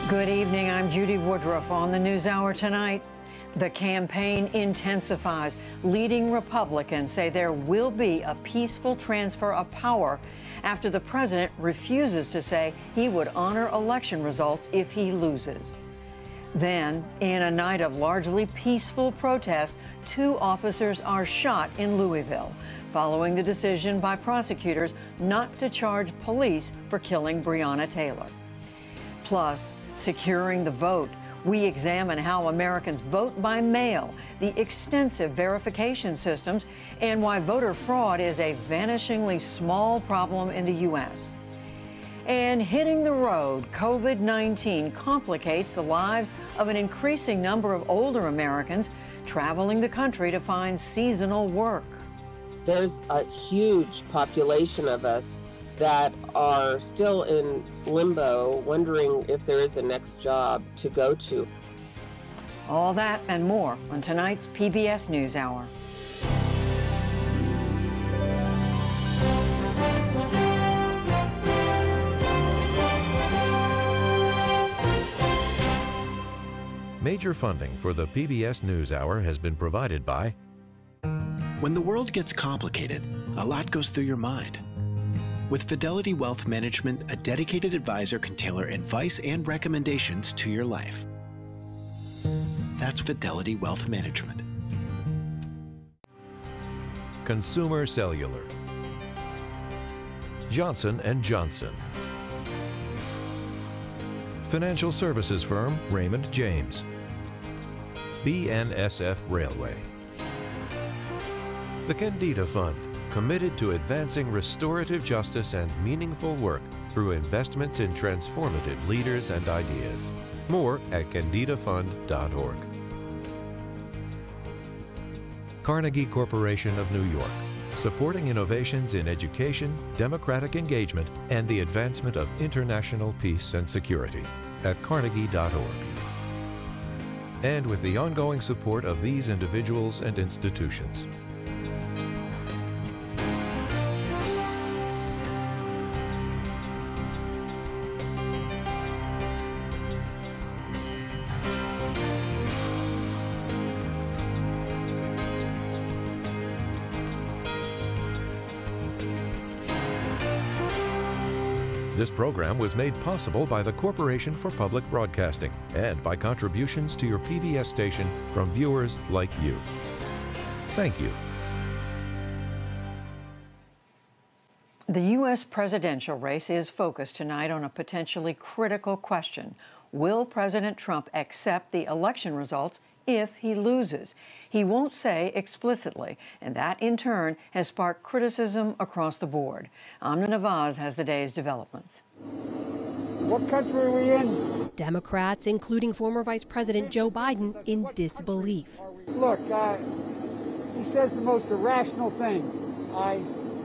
Good evening. I'm Judy Woodruff on the NewsHour tonight. The campaign intensifies. Leading Republicans say there will be a peaceful transfer of power after the president refuses to say he would honor election results if he loses. Then, in a night of largely peaceful protests, 2 officers are shot in Louisville, following the decision by prosecutors not to charge police for killing Breonna Taylor. Plus, securing the vote. We examine how Americans vote by mail, the extensive verification systems, and why voter fraud is a vanishingly small problem in the U.S. And hitting the road, COVID-19 complicates the lives of an increasing number of older Americans traveling the country to find seasonal work. There's a huge population of us that are still in limbo, wondering if there is a next job to go to. All that and more on tonight's PBS NewsHour. Major funding for the PBS NewsHour has been provided by... When the world gets complicated, a lot goes through your mind. With Fidelity Wealth Management, a dedicated advisor can tailor advice and recommendations to your life. That's Fidelity Wealth Management. Consumer Cellular. Johnson & Johnson. Financial services firm Raymond James. BNSF Railway. The Candida Fund, committed to advancing restorative justice and meaningful work through investments in transformative leaders and ideas. More at candidafund.org. Carnegie Corporation of New York, supporting innovations in education, democratic engagement, and the advancement of international peace and security at carnegie.org. And with the ongoing support of these individuals and institutions. This program was made possible by the Corporation for Public Broadcasting and by contributions to your PBS station from viewers like you. Thank you. The U.S. presidential race is focused tonight on a potentially critical question. Will President Trump accept the election results if he loses? He won't say explicitly, and that in turn has sparked criticism across the board. Amanda Bennett has the day's developments. What country are we in? Democrats, including former Vice President Joe Biden, in disbelief. Look, he says the most irrational things. I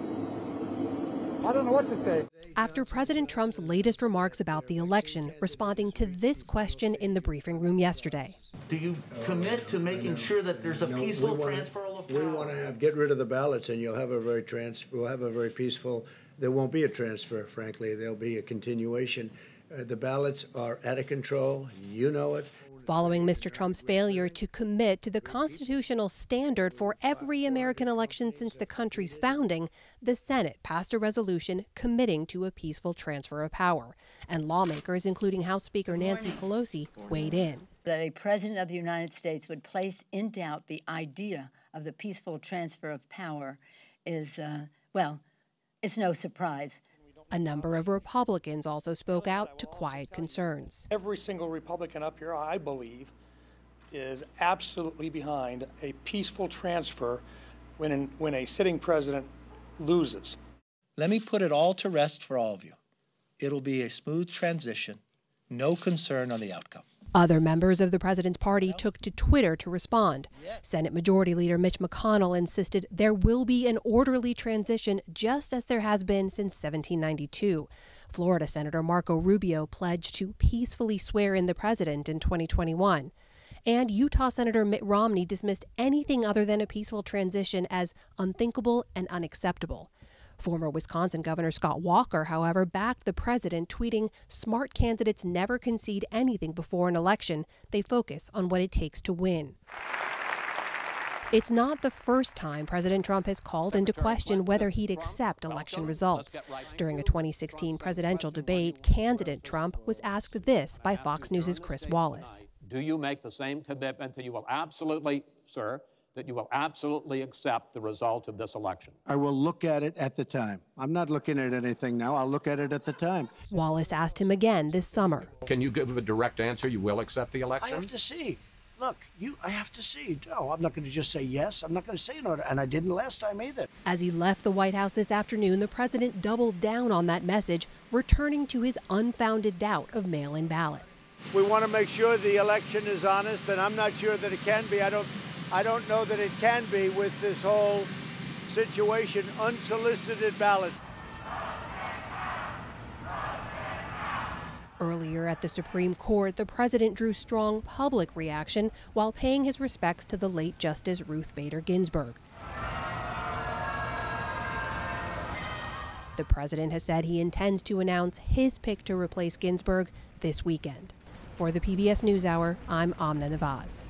don't know what to say. After President Trump's latest remarks about the election, responding to this question in the briefing room yesterday. Do you commit to making sure that there's a peaceful transfer of power? We want to get rid of the ballots, and we'll have a very peaceful. There won't be a transfer, frankly. There'll be a continuation. The ballots are out of control. You know it. Following Mr. Trump's failure to commit to the constitutional standard for every American election since the country's founding, the Senate passed a resolution committing to a peaceful transfer of power. And lawmakers, including House Speaker Nancy Pelosi, weighed in. That a president of the United States would place in doubt the idea of the peaceful transfer of power is, it's no surprise. A number of Republicans also spoke out to quiet concerns. Every single Republican up here, I believe, is absolutely behind a peaceful transfer when a sitting president loses. Let me put it all to rest for all of you. It'll be a smooth transition, no concern on the outcome. Other members of the president's party took to Twitter to respond. Senate Majority Leader Mitch McConnell insisted there will be an orderly transition just as there has been since 1792. Florida Senator Marco Rubio pledged to peacefully swear in the president in 2021. And Utah Senator Mitt Romney dismissed anything other than a peaceful transition as unthinkable and unacceptable. Former Wisconsin Governor Scott Walker, however, backed the president, tweeting, "Smart candidates never concede anything before an election. They focus on what it takes to win." It's not the first time President Trump has called into question whether he'd accept election results. During a 2016 presidential debate, candidate Trump was asked this by Fox News' Chris Wallace. Do you make the same commitment that you will absolutely, sir, that you will absolutely accept the result of this election? I will look at it at the time. I'm not looking at anything now. I'll look at it at the time. Wallace asked him again this summer. Can you give a direct answer? You will accept the election? I have to see. Look, I have to see. No, I'm not going to just say yes. I'm not going to say no. And I didn't last time either. As he left the White House this afternoon, the president doubled down on that message, returning to his unfounded doubt of mail-in ballots. We want to make sure the election is honest, and I'm not sure that it can be. I don't know that it can be with this whole situation, unsolicited ballots. Earlier at the Supreme Court, the president drew strong public reaction while paying his respects to the late Justice Ruth Bader Ginsburg. The president has said he intends to announce his pick to replace Ginsburg this weekend. For the PBS NewsHour, I'm Amanda Navaz.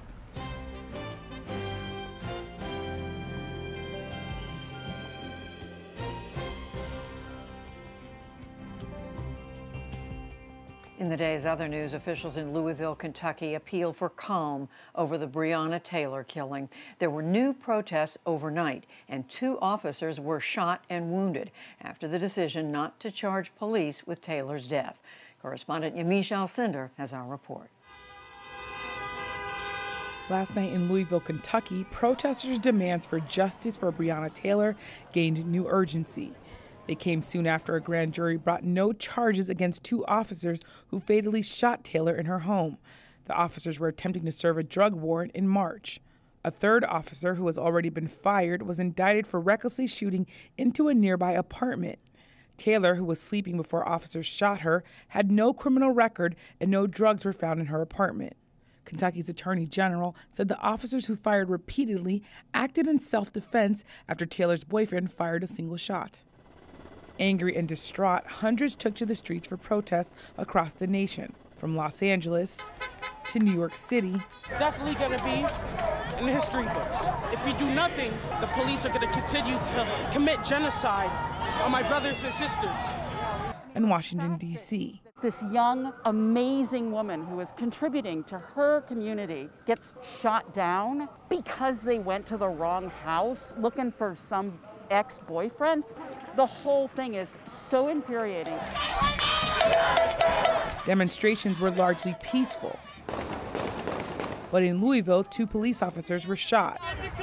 In the day's other news, officials in Louisville, Kentucky appeal for calm over the Breonna Taylor killing. There were new protests overnight, and 2 officers were shot and wounded after the decision not to charge police with Taylor's death. Correspondent Yamiche Alcindor has our report. Last night in Louisville, Kentucky, protesters' demands for justice for Breonna Taylor gained new urgency. They came soon after a grand jury brought no charges against 2 officers who fatally shot Taylor in her home. The officers were attempting to serve a drug warrant in March. A 3rd officer, who has already been fired, was indicted for recklessly shooting into a nearby apartment. Taylor, who was sleeping before officers shot her, had no criminal record and no drugs were found in her apartment. Kentucky's Attorney General said the officers who fired repeatedly acted in self-defense after Taylor's boyfriend fired a single shot. Angry and distraught, hundreds took to the streets for protests across the nation, from Los Angeles to New York City. It's definitely going to be in the history books. If we do nothing, the police are going to continue to commit genocide on my brothers and sisters. And Washington, D.C. This young, amazing woman who is contributing to her community gets shot down because they went to the wrong house looking for some ex-boyfriend. The whole thing is so infuriating. Demonstrations were largely peaceful. But in Louisville, 2 police officers were shot.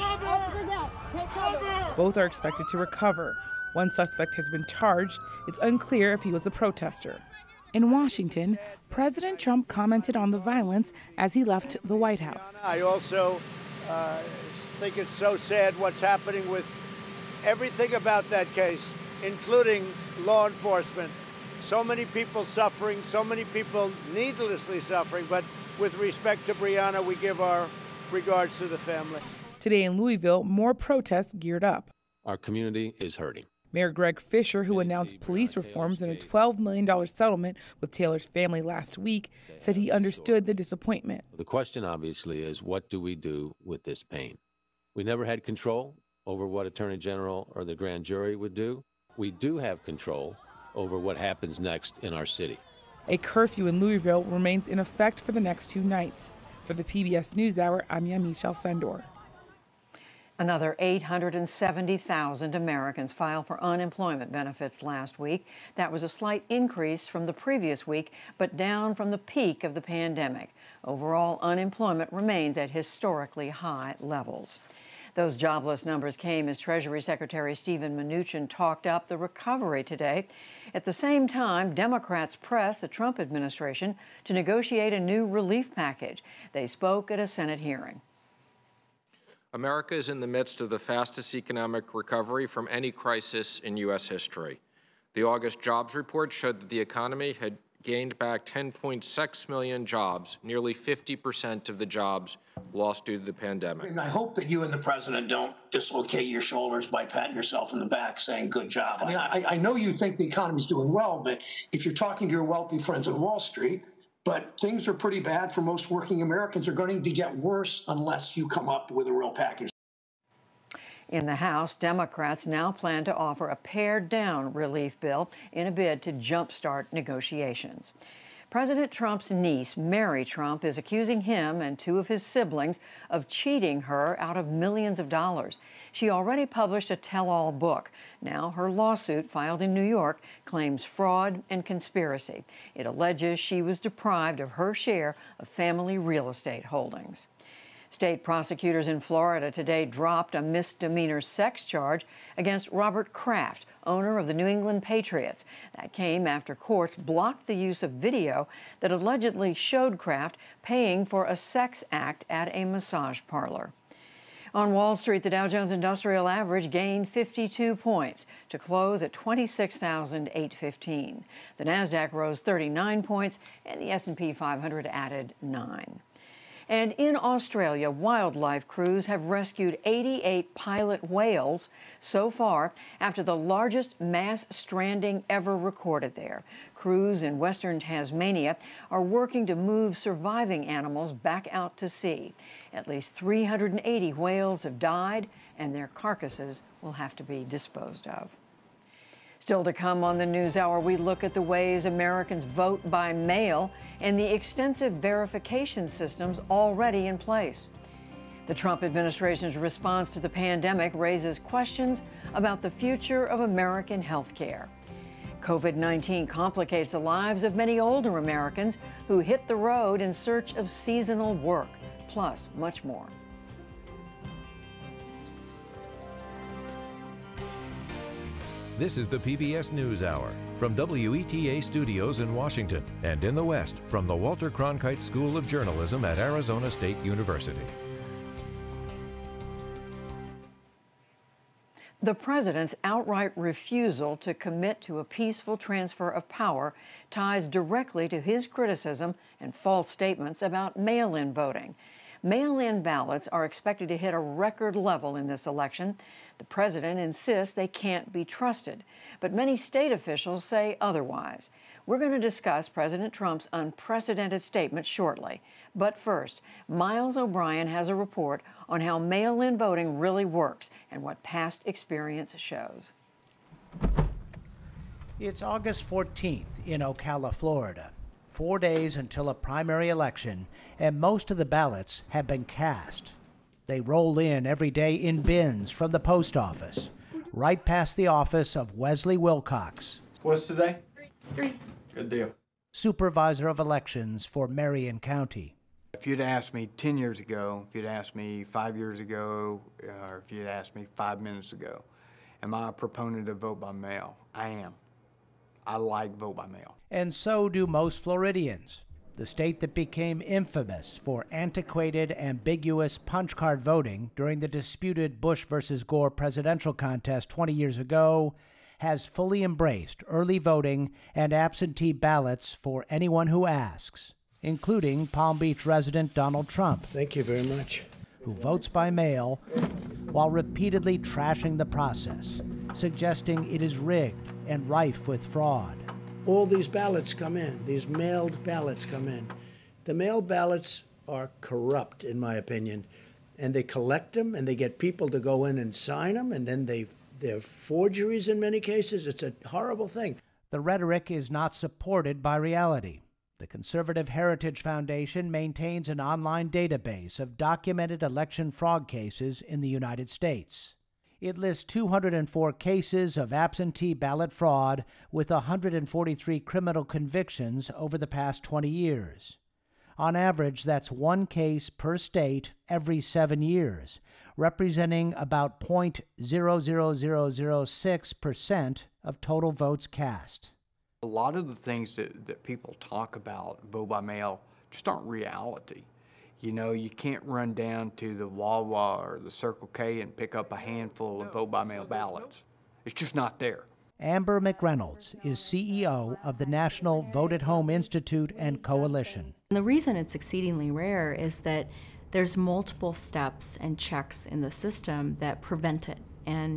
Both are expected to recover. One suspect has been charged. It's unclear if he was a protester. In Washington, President Trump commented on the violence as he left the White House. I also think it's so sad what's happening with everything about that case, including law enforcement. So many people suffering, so many people needlessly suffering, but with respect to Breonna, we give our regards to the family. Today in Louisville, more protests geared up. Our community is hurting. Mayor Greg Fisher, who announced police reforms and a $12 million settlement with Taylor's family last week, said he understood the disappointment. The question, obviously, is what do we do with this pain? We never had control over what Attorney General or the grand jury would do. We do have control over what happens next in our city. A curfew in Louisville remains in effect for the next 2 nights. For the PBS NewsHour, I'm Yamiche Alcindor. Another 870,000 Americans filed for unemployment benefits last week. That was a slight increase from the previous week, but down from the peak of the pandemic. Overall, unemployment remains at historically high levels. Those jobless numbers came as Treasury Secretary Steven Mnuchin talked up the recovery today. At the same time, Democrats pressed the Trump administration to negotiate a new relief package. They spoke at a Senate hearing. America is in the midst of the fastest economic recovery from any crisis in U.S. history. The August jobs report showed that the economy had gained back 10.6 million jobs, nearly 50% of the jobs lost due to the pandemic. And I hope that you and the president don't dislocate your shoulders by patting yourself in the back saying, good job. I mean, I know you think the economy's doing well, but if you're talking to your wealthy friends on Wall Street, but things are pretty bad for most working Americans, are going to get worse unless you come up with a real package. In the House, Democrats now plan to offer a pared-down relief bill in a bid to jumpstart negotiations. President Trump's niece, Mary Trump, is accusing him and two of his siblings of cheating her out of millions of dollars. She already published a tell-all book. Now her lawsuit, filed in New York, claims fraud and conspiracy. It alleges she was deprived of her share of family real estate holdings. State prosecutors in Florida today dropped a misdemeanor sex charge against Robert Kraft, owner of the New England Patriots. That came after courts blocked the use of video that allegedly showed Kraft paying for a sex act at a massage parlor. On Wall Street, the Dow Jones Industrial Average gained 52 points to close at 26,815. The Nasdaq rose 39 points, and the S&P 500 added 9. And in Australia, wildlife crews have rescued 88 pilot whales so far after the largest mass stranding ever recorded there. Crews in western Tasmania are working to move surviving animals back out to sea. At least 380 whales have died, and their carcasses will have to be disposed of. Still to come on the NewsHour, we look at the ways Americans vote by mail and the extensive verification systems already in place. The Trump administration's response to the pandemic raises questions about the future of American health care. COVID-19 complicates the lives of many older Americans who hit the road in search of seasonal work, plus much more. This is the PBS NewsHour from WETA Studios in Washington and in the West from the Walter Cronkite School of Journalism at Arizona State University. The president's outright refusal to commit to a peaceful transfer of power ties directly to his criticism and false statements about mail-in voting. Mail-in ballots are expected to hit a record level in this election. The president insists they can't be trusted, but many state officials say otherwise. We're going to discuss President Trump's unprecedented statement shortly. But first, Miles O'Brien has a report on how mail-in voting really works and what past experience shows. It's August 14th in Ocala, Florida. 4 days until a primary election, and most of the ballots have been cast. They roll in every day in bins from the post office, right past the office of Wesley Wilcox. What's today? 3. Good deal. Supervisor of elections for Marion County. If you'd asked me 10 years ago, if you'd asked me 5 years ago, or if you'd asked me 5 minutes ago, am I a proponent of vote by mail? I am. I like vote by mail. And so do most Floridians. The state that became infamous for antiquated, ambiguous punch card voting during the disputed Bush versus Gore presidential contest 20 years ago has fully embraced early voting and absentee ballots for anyone who asks, including Palm Beach resident Donald Trump. Thank you very much. Who votes by mail while repeatedly trashing the process, suggesting it is rigged and rife with fraud. All these ballots come in, these mailed ballots come in. The mail ballots are corrupt, in my opinion, and they collect them and they get people to go in and sign them, and then they're forgeries in many cases. It's a horrible thing. The rhetoric is not supported by reality. The Conservative Heritage Foundation maintains an online database of documented election fraud cases in the United States. It lists 204 cases of absentee ballot fraud with 143 criminal convictions over the past 20 years. On average, that's one case per state every 7 years, representing about 0.00006% of total votes cast. A lot of the things that people talk about, vote by mail, just aren't reality. You know, you can't run down to the Wawa or the Circle K and pick up a handful of vote by mail ballots. It's just not there. Amber McReynolds is CEO of the National Vote at Home Institute and Coalition. And the reason it's exceedingly rare is that there's multiple steps and checks in the system that prevent it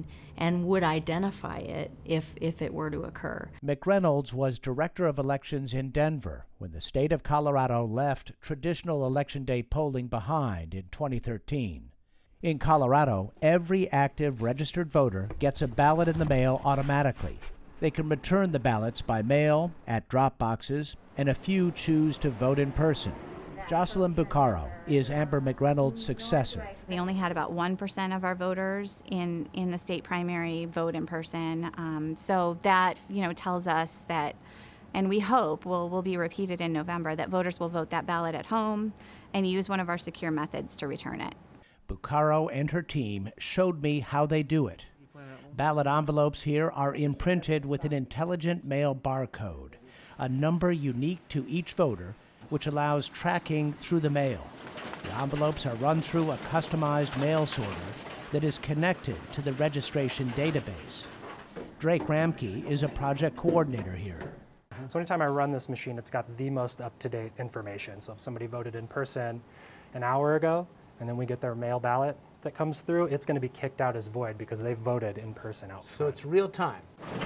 and would identify it if it were to occur. McReynolds was director of elections in Denver when the state of Colorado left traditional Election Day polling behind in 2013. In Colorado, every active registered voter gets a ballot in the mail automatically. They can return the ballots by mail, at drop boxes, and a few choose to vote in person. Jocelyn Bucaro is Amber McReynolds' successor. We only had about 1% of our voters in the state primary vote in person. So that, tells us that, and we hope will be repeated in November, that voters will vote that ballot at home and use one of our secure methods to return it. Bucaro and her team showed me how they do it. Ballot envelopes here are imprinted with an intelligent mail barcode, a number unique to each voter, which allows tracking through the mail. The envelopes are run through a customized mail sorter that is connected to the registration database. Drake Ramke is a project coordinator here. So anytime I run this machine, it's got the most up-to-date information. So if somebody voted in person an hour ago, and then we get their mail ballot that comes through, it's going to be kicked out as void because they voted in person out front. So it's real time.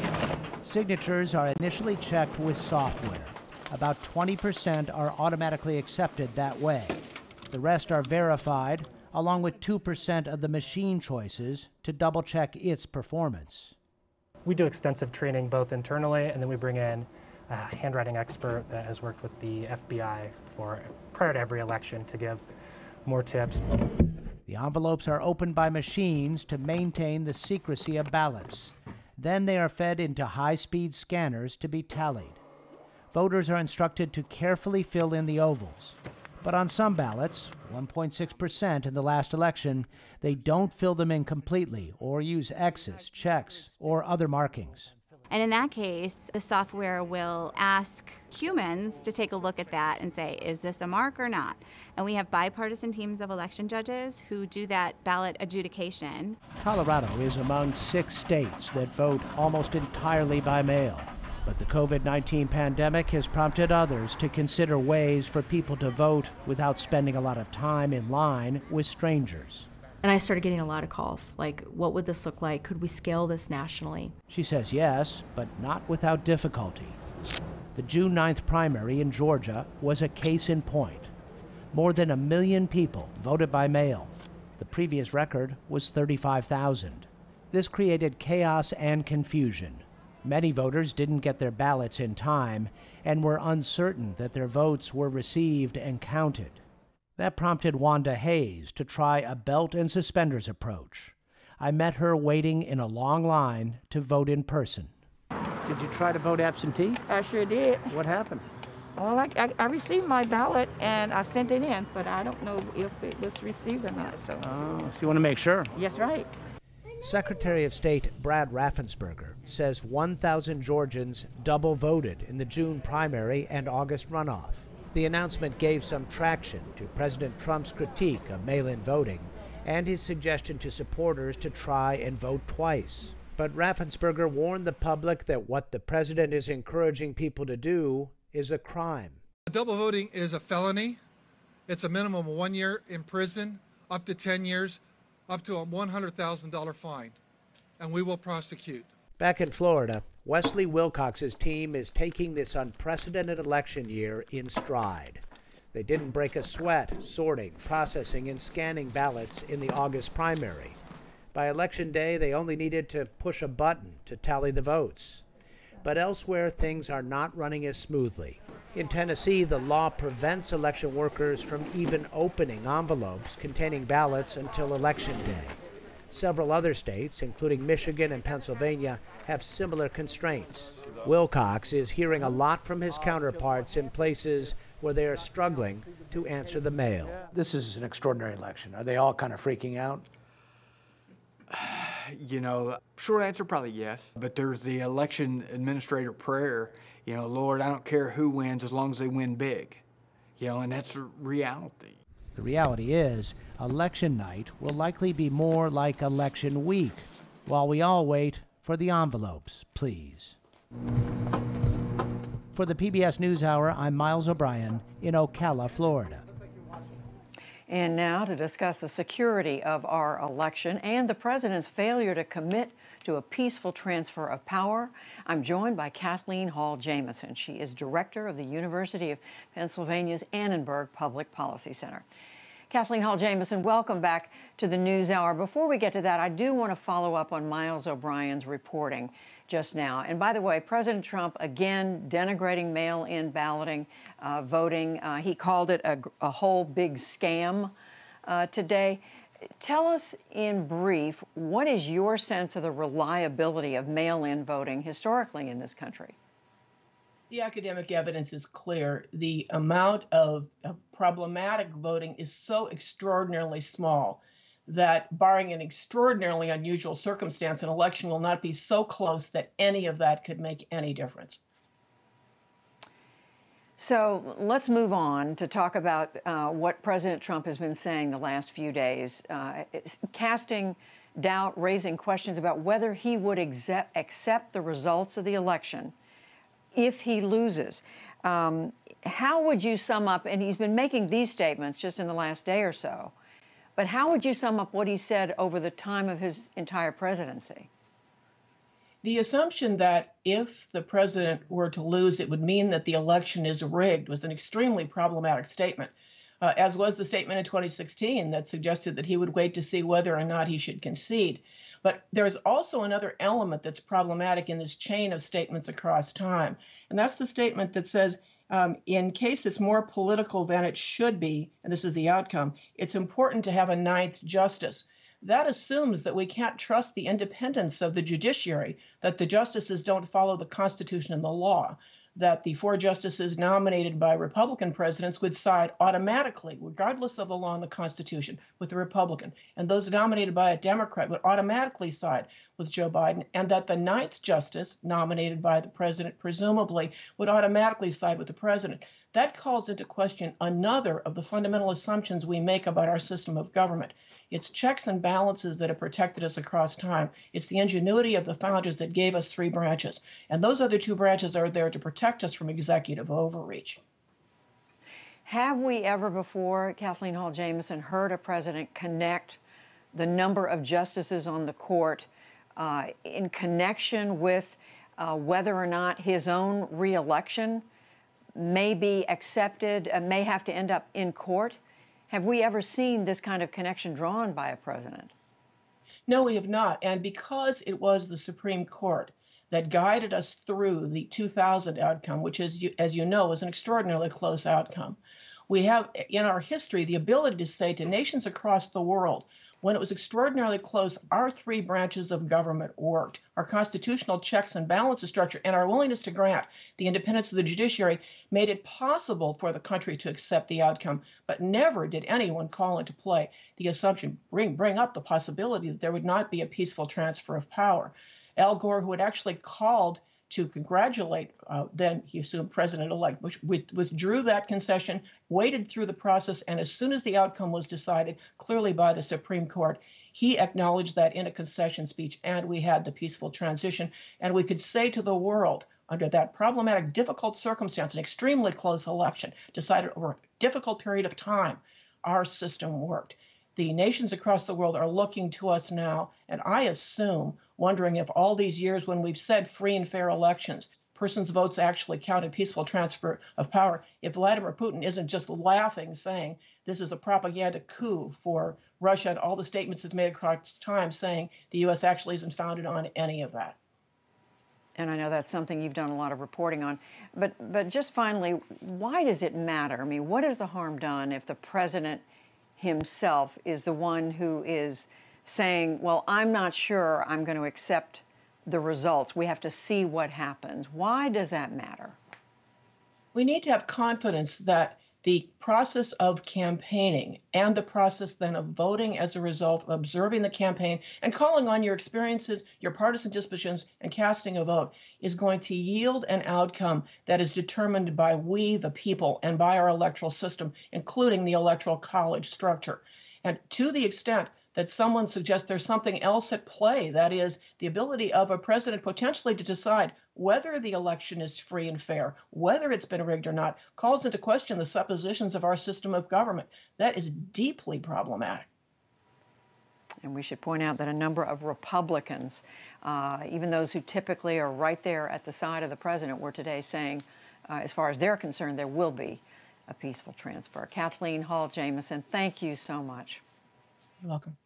Signatures are initially checked with software. About 20% are automatically accepted that way. The rest are verified, along with 2% of the machine choices to double-check its performance. We do extensive training both internally, and then we bring in a handwriting expert that has worked with the FBI prior to every election to give more tips. The envelopes are opened by machines to maintain the secrecy of ballots. Then they are fed into high-speed scanners to be tallied. Voters are instructed to carefully fill in the ovals. But on some ballots, 1.6% in the last election, they don't fill them in completely or use X's, checks, or other markings. And in that case, the software will ask humans to take a look at that and say, is this a mark or not? And we have bipartisan teams of election judges who do that ballot adjudication. Colorado is among 6 states that vote almost entirely by mail. But the COVID-19 pandemic has prompted others to consider ways for people to vote without spending a lot of time in line with strangers. And I started getting a lot of calls, like, what would this look like? Could we scale this nationally? She says yes, but not without difficulty. The June 9th primary in Georgia was a case in point. More than 1 million people voted by mail. The previous record was 35,000. This created chaos and confusion. Many voters didn't get their ballots in time and were uncertain that their votes were received and counted. That prompted Wanda Hayes to try a belt and suspenders approach. I met her waiting in a long line to vote in person. Did you try to vote absentee? I sure did. What happened? Well, I received my ballot and I sent it in, but I don't know if it was received or not. So you want to make sure? Yes, right. Secretary of State Brad Raffensperger says 1,000 Georgians double voted in the June primary and August runoff. The announcement gave some traction to President Trump's critique of mail-in voting and his suggestion to supporters to try and vote twice. But Raffensperger warned the public that what the president is encouraging people to do is a crime. Double voting is a felony. It's a minimum of 1 year in prison, up to 10 years, up to a $100,000 fine, and we will prosecute. Back in Florida, Wesley Wilcox's team is taking this unprecedented election year in stride. They didn't break a sweat sorting, processing, and scanning ballots in the August primary. By Election Day, they only needed to push a button to tally the votes. But elsewhere, things are not running as smoothly. In Tennessee, the law prevents election workers from even opening envelopes containing ballots until Election Day. Several other states, including Michigan and Pennsylvania, have similar constraints. Wilcox is hearing a lot from his counterparts in places where they are struggling to answer the mail. This is an extraordinary election. Are they all kind of freaking out? Short answer, probably yes. But there's the election administrator prayer, Lord, I don't care who wins as long as they win big, and that's reality. The reality is, election night will likely be more like election week, while we all wait for the envelopes, please. For the PBS NewsHour, I'm Miles O'Brien in Ocala, Florida. And now to discuss the security of our election and the president's failure to commit to a peaceful transfer of power, I'm joined by Kathleen Hall Jamieson. She is director of the University of Pennsylvania's Annenberg Public Policy Center. Kathleen Hall Jamieson, welcome back to the NewsHour. Before we get to that, I do want to follow up on Miles O'Brien's reporting just now. And by the way, President Trump again denigrating mail-in balloting, voting. He called it a whole big scam today. Tell us in brief, what is your sense of the reliability of mail-in voting historically in this country? The academic evidence is clear. The amount of problematic voting is so extraordinarily small that, barring an extraordinarily unusual circumstance, an election will not be so close that any of that could make any difference. So let's move on to talk about what President Trump has been saying the last few days, casting doubt, raising questions about whether he would accept the results of the election if he loses. How would you sum up, and he's been making these statements just in the last day or so, but how would you sum up what he said over the time of his entire presidency? The assumption that if the president were to lose, it would mean that the election is rigged was an extremely problematic statement, as was the statement in 2016 that suggested that he would wait to see whether or not he should concede. But there's also another element that's problematic in this chain of statements across time, and that's the statement that says, in case it's more political than it should be, and this is the outcome, it's important to have a ninth justice. That assumes that we can't trust the independence of the judiciary, that the justices don't follow the Constitution and the law, that the 4 justices nominated by Republican presidents would side automatically, regardless of the law and the Constitution, with the Republican, and those nominated by a Democrat would automatically side with Joe Biden, and that the 9th justice nominated by the president presumably would automatically side with the president. That calls into question another of the fundamental assumptions we make about our system of government. It's checks and balances that have protected us across time. It's the ingenuity of the founders that gave us 3 branches. And those other 2 branches are there to protect us from executive overreach. Have we ever before, Kathleen Hall Jamieson, heard a president connect the number of justices on the court in connection with whether or not his own reelection may be accepted, may have to end up in court? Have we ever seen this kind of connection drawn by a president? No, we have not. And because it was the Supreme Court that guided us through the 2000 outcome, which, as you know, is an extraordinarily close outcome, we have in our history the ability to say to nations across the world, when it was extraordinarily close, our 3 branches of government worked. Our constitutional checks and balances structure and our willingness to grant the independence of the judiciary made it possible for the country to accept the outcome. But never did anyone call into play the assumption, bring up the possibility that there would not be a peaceful transfer of power. Al Gore, who had actually called to congratulate then he assumed president-elect Bush, withdrew that concession, waited through the process, and as soon as the outcome was decided clearly by the Supreme Court, he acknowledged that in a concession speech, and we had the peaceful transition. And we could say to the world, under that problematic, difficult circumstance, an extremely close election, decided over a difficult period of time, our system worked. The nations across the world are looking to us now, and I assume, wondering if all these years when we've said free and fair elections, persons' votes actually count in peaceful transfer of power, if Vladimir Putin isn't just laughing, saying this is a propaganda coup for Russia and all the statements it's made across time saying the U.S. actually isn't founded on any of that. And I know that's something you've done a lot of reporting on. But just finally, why does it matter? I mean, what is the harm done if the president himself is the one who is saying, well, I'm not sure I'm going to accept the results. We have to see what happens. Why does that matter? We need to have confidence that the process of campaigning and the process then of voting as a result of observing the campaign and calling on your experiences, your partisan dispositions, and casting a vote is going to yield an outcome that is determined by we, the people, and by our electoral system, including the electoral college structure. And to the extent that someone suggests there's something else at play. That is the ability of a president potentially to decide whether the election is free and fair, whether it's been rigged or not, calls into question the suppositions of our system of government. That is deeply problematic. And we should point out that a number of Republicans, even those who typically are right there at the side of the president, were today saying, as far as they're concerned, there will be a peaceful transfer. Kathleen Hall Jamieson, thank you so much. You're welcome.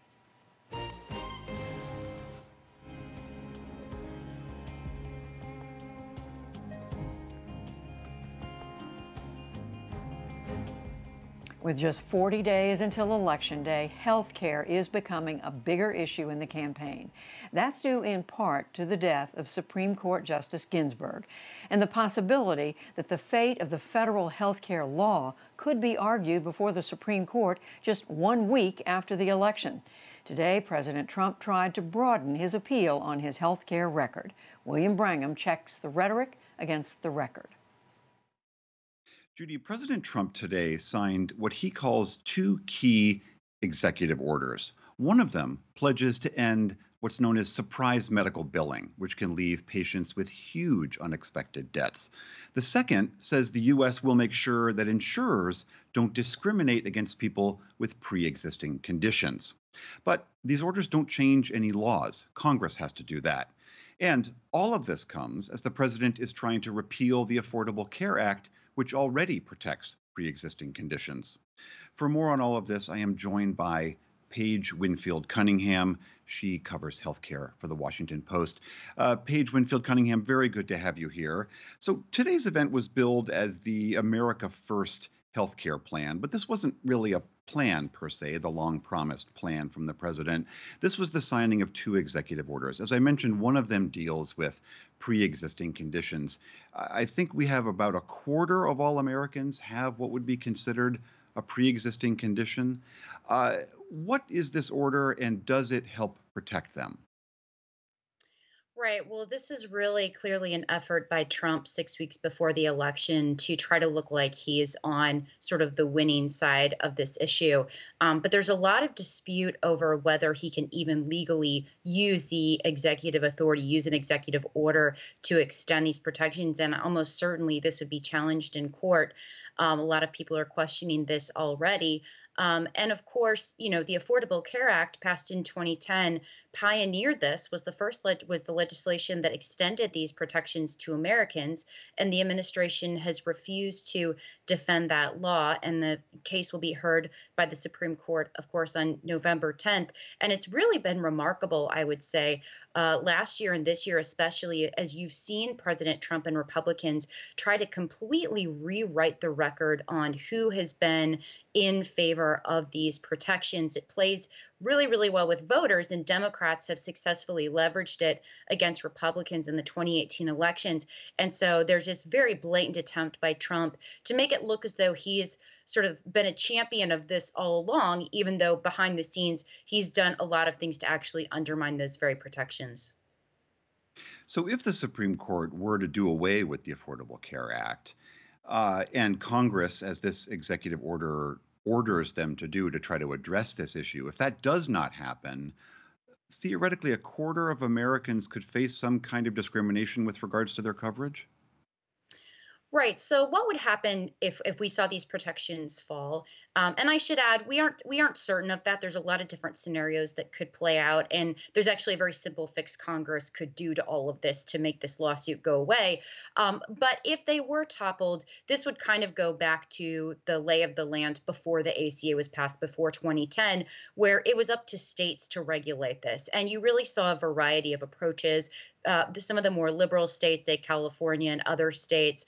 With just 40 days until Election Day, health care is becoming a bigger issue in the campaign. That's due in part to the death of Supreme Court Justice Ginsburg and the possibility that the fate of the federal health care law could be argued before the Supreme Court just 1 week after the election. Today, President Trump tried to broaden his appeal on his health care record. William Brangham checks the rhetoric against the record. Judy, President Trump today signed what he calls 2 key executive orders. One of them pledges to end what's known as surprise medical billing, which can leave patients with huge unexpected debts. The second says the U.S. will make sure that insurers don't discriminate against people with pre-existing conditions. But these orders don't change any laws. Congress has to do that. And all of this comes as the president is trying to repeal the Affordable Care Act, which already protects pre-existing conditions. For more on all of this, I am joined by Paige Winfield Cunningham. She covers healthcare for the Washington Post. Paige Winfield Cunningham, very good to have you here. So today's event was billed as the America First healthcare plan, but this wasn't really a plan per se, the long-promised plan from the president. This was the signing of 2 executive orders. As I mentioned, one of them deals with pre-existing conditions. I think we have about a quarter of all Americans have what would be considered a pre-existing condition. What is this order, and does it help protect them? Right. Well, this is really clearly an effort by Trump 6 weeks before the election to try to look like he is on sort of the winning side of this issue. But there's a lot of dispute over whether he can even legally use the executive authority, use an executive order to extend these protections. And almost certainly this would be challenged in court. A lot of people are questioning this already. And of course, you know, the Affordable Care Act passed in 2010 pioneered this, was the legislation that extended these protections to Americans. And the administration has refused to defend that law. And the case will be heard by the Supreme Court, of course, on November 10th. And it's really been remarkable, I would say, last year and this year, especially as you've seen President Trump and Republicans try to completely rewrite the record on who has been in favor of these protections. It plays really, really well with voters, and Democrats have successfully leveraged it against Republicans in the 2018 elections. And so there's this very blatant attempt by Trump to make it look as though he's sort of been a champion of this all along, even though behind the scenes he's done a lot of things to actually undermine those very protections. So if the Supreme Court were to do away with the Affordable Care Act, and Congress, as this executive order orders them to do to try to address this issue, if that does not happen, theoretically, a quarter of Americans could face some kind of discrimination with regards to their coverage? Right. So what would happen if we saw these protections fall? And I should add, we aren't certain of that. There's a lot of different scenarios that could play out. And there's actually a very simple fix Congress could do to all of this to make this lawsuit go away. But if they were toppled, this would kind of go back to the lay of the land before the ACA was passed, before 2010, where it was up to states to regulate this. And you really saw a variety of approaches. Some of the more liberal states, like California and other states,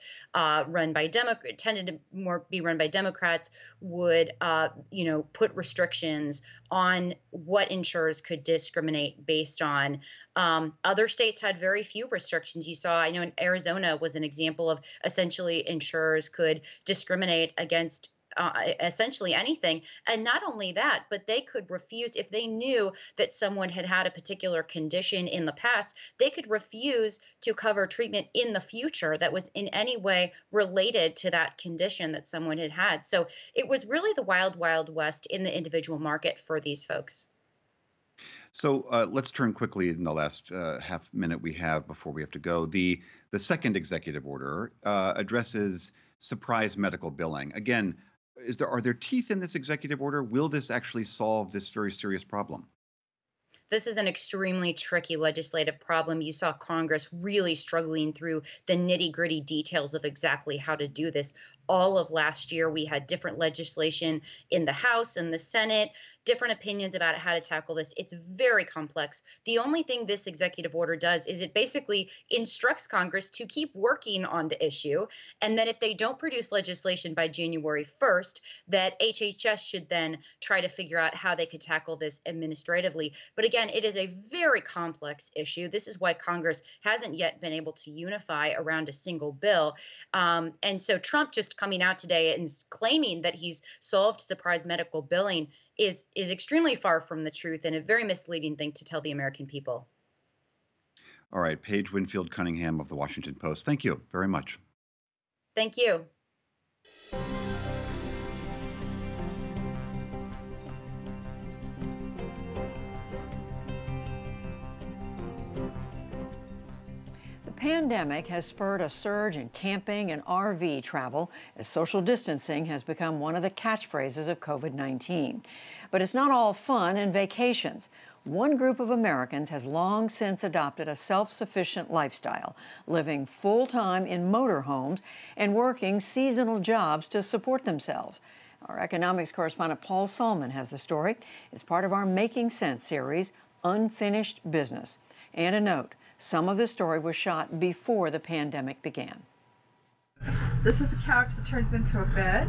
tended to more be run by Democrats, would put restrictions on what insurers could discriminate based on. Other states had very few restrictions. You saw, I know in Arizona was an example of essentially insurers could discriminate against essentially anything. And not only that, but they could refuse, if they knew that someone had had a particular condition in the past, they could refuse to cover treatment in the future that was in any way related to that condition that someone had had. So it was really the wild, wild west in the individual market for these folks. So let's turn quickly in the last half minute we have before we have to go. The second executive order addresses surprise medical billing. Again, are there teeth in this executive order? Will this actually solve this very serious problem? This is an extremely tricky legislative problem. You saw Congress really struggling through the nitty-gritty details of exactly how to do this. All of last year, we had different legislation in the House and the Senate, different opinions about how to tackle this. It's very complex. The only thing this executive order does is it basically instructs Congress to keep working on the issue. And then if they don't produce legislation by January 1st, that HHS should then try to figure out how they could tackle this administratively. But again, it is a very complex issue. This is why Congress hasn't yet been able to unify around a single bill. And so Trump just coming out today and claiming that he's solved surprise medical billing is extremely far from the truth and a very misleading thing to tell the American people. All right, Paige Winfield Cunningham of the Washington Post. Thank you very much. Thank you. The pandemic has spurred a surge in camping and RV travel as social distancing has become one of the catchphrases of COVID-19. But it's not all fun and vacations. One group of Americans has long since adopted a self-sufficient lifestyle, living full-time in motorhomes and working seasonal jobs to support themselves. Our economics correspondent Paul Solman has the story. It's part of our Making Sense series, Unfinished Business. And a note, some of the story was shot before the pandemic began. This is the couch that turns into a bed.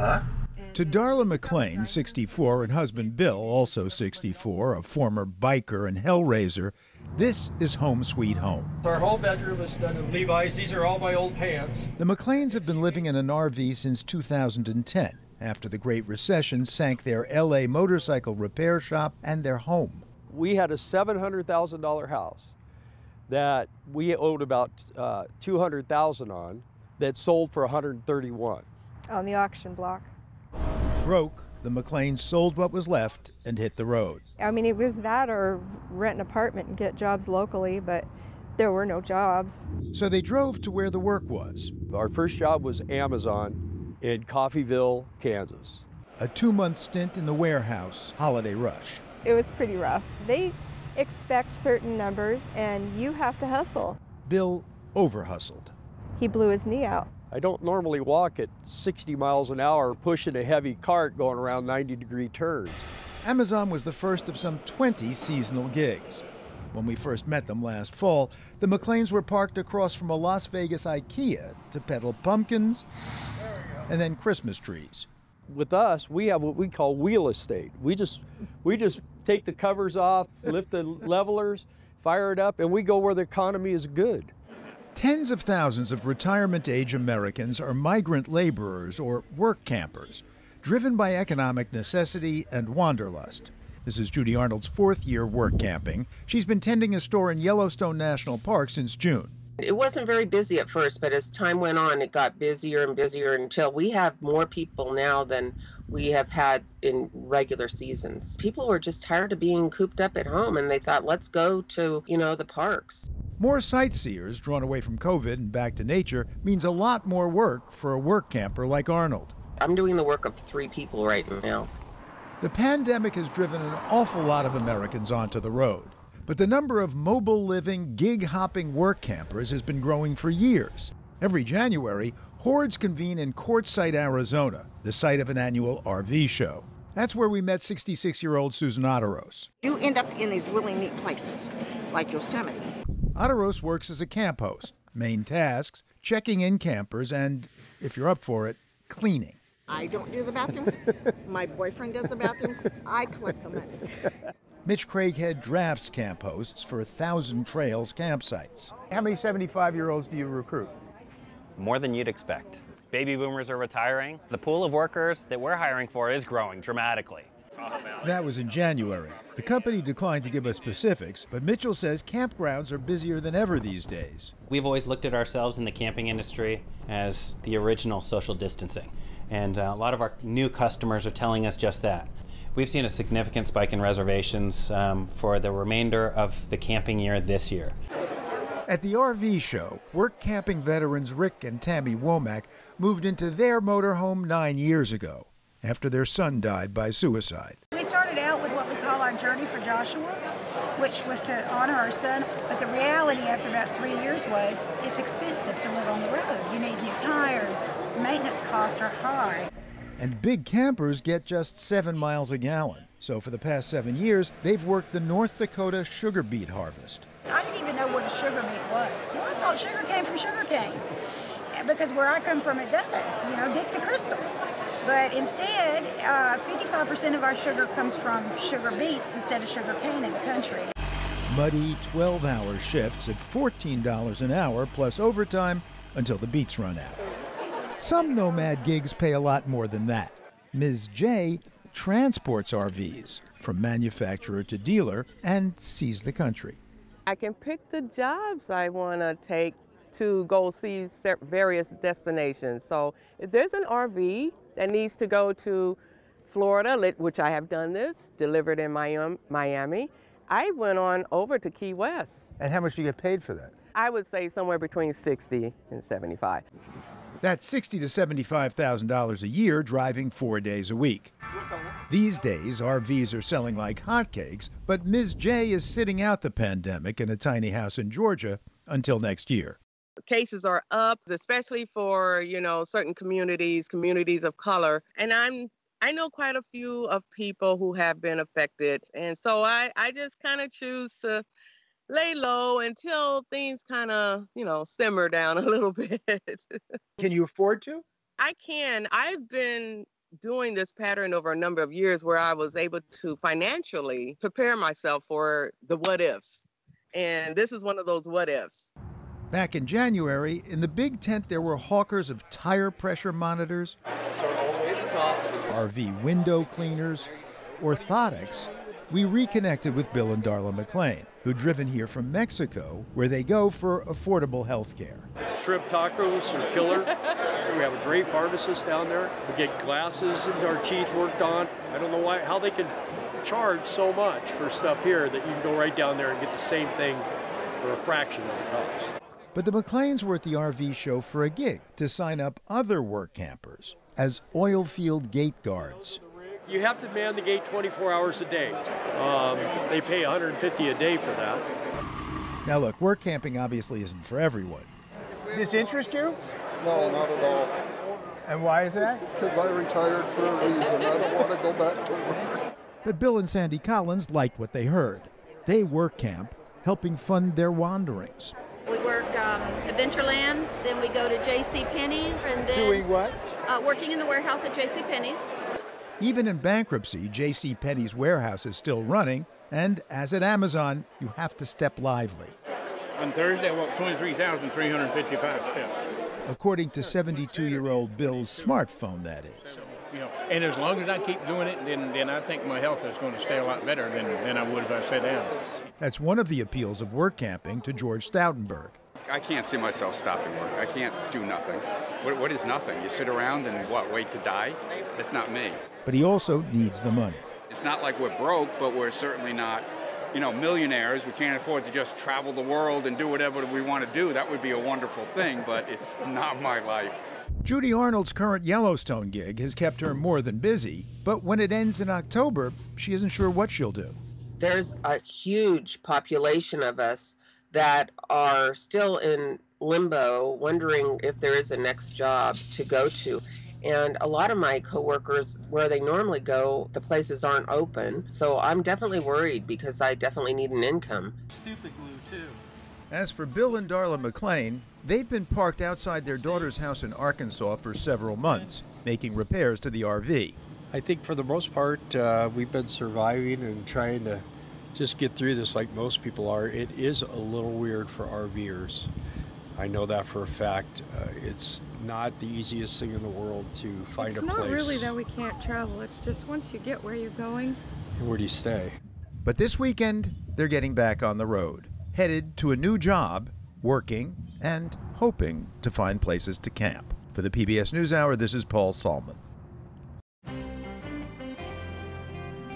To Darla McLean, 64, and husband Bill, also 64, a former biker and hellraiser, this is home sweet home. Our whole bedroom is done in Levi's. These are all my old pants. The McLeans have been living in an RV since 2010, after the Great Recession sank their LA motorcycle repair shop and their home. We had a $700,000 house that we owed about $200,000 on that sold for $131,000 on the auction block. Broke, the McLeans sold what was left and hit the road. I mean, it was that or rent an apartment and get jobs locally, but there were no jobs. So they drove to where the work was. Our first job was Amazon in Coffeyville, Kansas. A 2-month stint in the warehouse, holiday rush. It was pretty rough. They expect certain numbers and you have to hustle. Bill over-hustled. He blew his knee out. I don't normally walk at 60 miles an hour pushing a heavy cart going around 90-degree turns. Amazon was the first of some 20 seasonal gigs. When we first met them last fall, the McLeans were parked across from a Las Vegas IKEA to peddle pumpkins and then Christmas trees. With us, we have what we call wheel estate. We just take the covers off, lift the levelers, fire it up, and we go where the economy is good. Tens of thousands of retirement-age Americans are migrant laborers or work campers, driven by economic necessity and wanderlust. This is Judy Arnold's 4th year work camping. She's been tending a store in Yellowstone National Park since June. It wasn't very busy at first, but as time went on, it got busier and busier until we have more people now than we have had in regular seasons. People were just tired of being cooped up at home, and they thought, let's go to, the parks. More sightseers drawn away from COVID and back to nature means a lot more work for a work camper like Arnold. I'm doing the work of 3 people right now. The pandemic has driven an awful lot of Americans onto the road. But the number of mobile living, gig-hopping work campers has been growing for years. Every January, hordes convene in Quartzsite, Arizona, the site of an annual RV show. That's where we met 66-year-old Susan Otteros. You end up in these really neat places, like Yosemite. Otteros works as a camp host. Main tasks, checking in campers and, if you're up for it, cleaning. I don't do the bathrooms. My boyfriend does the bathrooms. I collect the money. Mitch Craighead drafts camp hosts for 1,000 Trails campsites. How many 75-year-olds do you recruit? More than you'd expect. Baby boomers are retiring. The pool of workers that we're hiring for is growing dramatically. That was in January. The company declined to give us specifics, but Mitchell says campgrounds are busier than ever these days. We've always looked at ourselves in the camping industry as the original social distancing, and a lot of our new customers are telling us just that. We've seen a significant spike in reservations for the remainder of the camping year this year. At the RV show, work camping veterans Rick and Tammy Womack moved into their motorhome 9 years ago after their son died by suicide. We started out with what we call our Journey for Joshua, which was to honor our son. But the reality after about 3 years was it's expensive to live on the road. You need new tires. Maintenance costs are high. And big campers get just 7 miles a gallon. So for the past 7 years, they've worked the North Dakota sugar beet harvest. I didn't even know what a sugar beet was. Well, I thought sugar came from sugar cane. Because where I come from, it does, you know, Dixie Crystal. But instead, 55% of our sugar comes from sugar beets instead of sugar cane in the country. Muddy 12-hour shifts at $14 an hour plus overtime until the beets run out. Some nomad gigs pay a lot more than that. Ms. J transports RVs from manufacturer to dealer and sees the country. I can pick the jobs I want to take to go see various destinations. So if there's an RV that needs to go to Florida, which I have done this, delivered in Miami, I went on over to Key West. And how much do you get paid for that? I would say somewhere between $60 and $75. That's $60,000 to $75,000 a year driving 4 days a week. These days, RVs are selling like hotcakes, but Ms. J is sitting out the pandemic in a tiny house in Georgia until next year. Cases are up, especially for, you know, certain communities of color. And I know quite a few of people who have been affected. And so I just kind of choose to lay low until things kind of, you know, simmer down a little bit. Can you afford to? I can. I've been doing this pattern over a number of years where I was able to financially prepare myself for the what ifs. And this is one of those what ifs. Back in January, in the big tent, there were hawkers of tire pressure monitors, RV window cleaners, orthotics. We reconnected with Bill and Darla McLean, who'd driven here from Mexico, where they go for affordable health care. Shrimp tacos are killer. We have a great pharmacist down there. We get glasses and our teeth worked on. I don't know how they can charge so much for stuff here that you can go right down there and get the same thing for a fraction of the cost. But the McLeans were at the RV show for a gig to sign up other work campers as oil field gate guards. You have to man the gate 24 hours a day. They pay $150 a day for that. Now look, work camping obviously isn't for everyone. This interest you? No, not at all. And why is that? Because I retired for a reason. I don't want to go back to work. But Bill and Sandy Collins liked what they heard. They work camp, helping fund their wanderings. We work Adventureland, then we go to J.C. Penney's, and then doing what? Working in the warehouse at J.C. Penney's. Even in bankruptcy, J.C. Penney's warehouse is still running, and as at Amazon, you have to step lively. On Thursday, I walked 23,355 steps. According to 72-year-old Bill's smartphone, that is. You know, and as long as I keep doing it, then I think my health is going to stay a lot better than I would if I sat down. That's one of the appeals of work camping to George Stoutenberg. I can't see myself stopping work. I can't do nothing. What is nothing? You sit around and wait to die? That's not me. But he also needs the money. It's not like we're broke, but we're certainly not, millionaires. We can't afford to just travel the world and do whatever we want to do. That would be a wonderful thing, but it's not my life. Judy Arnold's current Yellowstone gig has kept her more than busy, but when it ends in October, she isn't sure what she'll do. There's a huge population of us that are still in limbo, wondering if there is a next job to go to. And a lot of my coworkers, where they normally go, the places aren't open. So I'm definitely worried because I definitely need an income. Stupid glue, too. As for Bill and Darla McLean, they've been parked outside their daughter's house in Arkansas for several months, making repairs to the RV. I think for the most part, we've been surviving and trying to just get through this like most people are. It is a little weird for RVers. I know that for a fact. It's not the easiest thing in the world to find a place. It's not really that we can't travel. It's just once you get where you're going. And where do you stay? But this weekend, they're getting back on the road, headed to a new job, working, and hoping to find places to camp. For the PBS NewsHour, this is Paul Salman.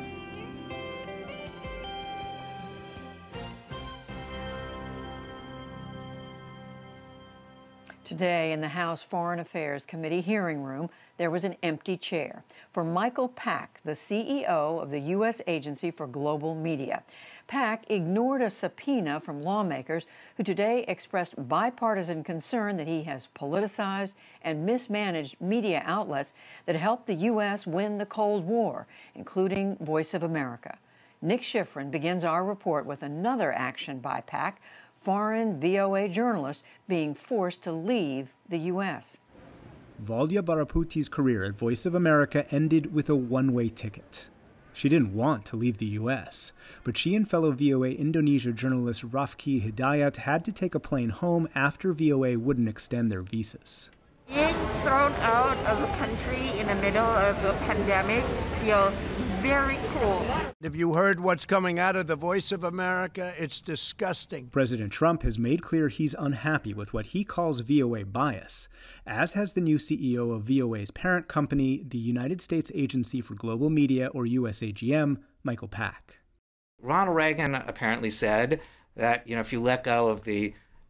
Today in the House Foreign Affairs Committee hearing room, there was an empty chair for Michael Pack, the CEO of the U.S. Agency for Global Media. Pack ignored a subpoena from lawmakers who today expressed bipartisan concern that he has politicized and mismanaged media outlets that helped the U.S. win the Cold War, including Voice of America. Nick Schifrin begins our report with another action by Pack, foreign VOA journalists being forced to leave the U.S. Valya Baraputi's career at Voice of America ended with a one-way ticket. She didn't want to leave the U.S., but she and fellow VOA Indonesia journalist Rafki Hidayat had to take a plane home after VOA wouldn't extend their visas. Being thrown out of the country in the middle of a pandemic feels very cool. Have you heard what's coming out of the Voice of America? It's disgusting. President Trump has made clear he's unhappy with what he calls VOA bias, as has the new CEO of VOA's parent company, the United States Agency for Global Media, or USAGM, Michael Pack. Ronald Reagan apparently said that, if you let go of the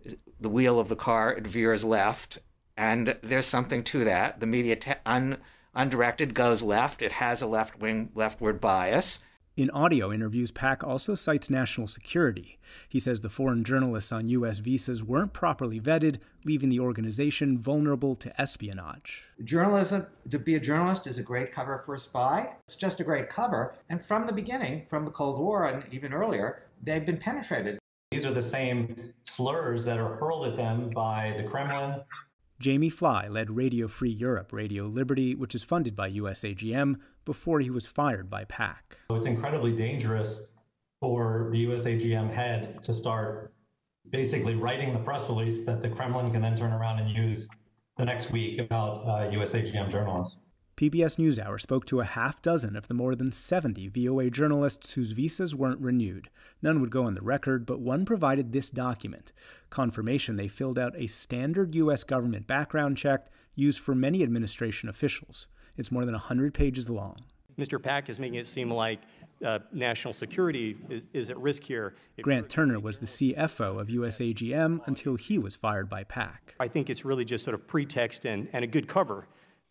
wheel of the car, it veers left. And there's something to that. The media undirected goes left. It has a leftward bias. In audio interviews, Pack also cites national security. He says the foreign journalists on U.S. visas weren't properly vetted, leaving the organization vulnerable to espionage. Journalism, to be a journalist is a great cover for a spy. It's just a great cover. And from the beginning, from the Cold War and even earlier, they've been penetrated. These are the same slurs that are hurled at them by the Kremlin. Jamie Fly led Radio Free Europe, Radio Liberty, which is funded by USAGM, before he was fired by Pack. It's incredibly dangerous for the USAGM head to start basically writing the press release that the Kremlin can then turn around and use the next week about USAGM journalists. PBS NewsHour spoke to a half dozen of the more than 70 VOA journalists whose visas weren't renewed. None would go on the record, but one provided this document, confirmation they filled out a standard U.S. government background check used for many administration officials. It's more than 100 pages long. Mr. Pack is making it seem like national security is at risk here. Grant Turner was the CFO of USAGM until he was fired by Pack. I think it's really just sort of pretext and a good cover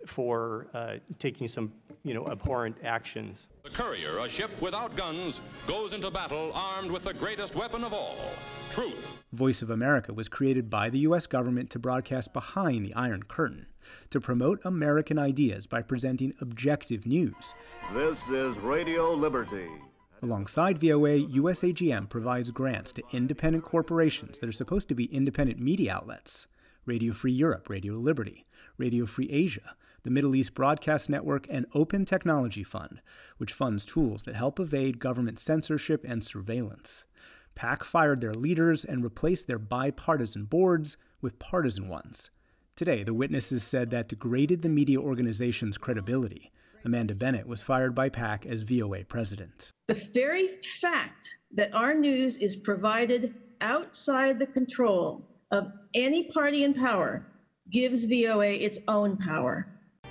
for taking some, abhorrent actions. The Courier, a ship without guns, goes into battle armed with the greatest weapon of all, truth. Voice of America was created by the U.S. government to broadcast behind the Iron Curtain, to promote American ideas by presenting objective news. This is Radio Liberty. Alongside VOA, USAGM provides grants to independent corporations that are supposed to be independent media outlets. Radio Free Europe, Radio Liberty, Radio Free Asia, the Middle East Broadcast Network, and Open Technology Fund, which funds tools that help evade government censorship and surveillance. Pack fired their leaders and replaced their bipartisan boards with partisan ones. Today, the witnesses said that degraded the media organization's credibility. Amanda Bennett was fired by Pack as VOA president. The very fact that our news is provided outside the control of any party in power gives VOA its own power.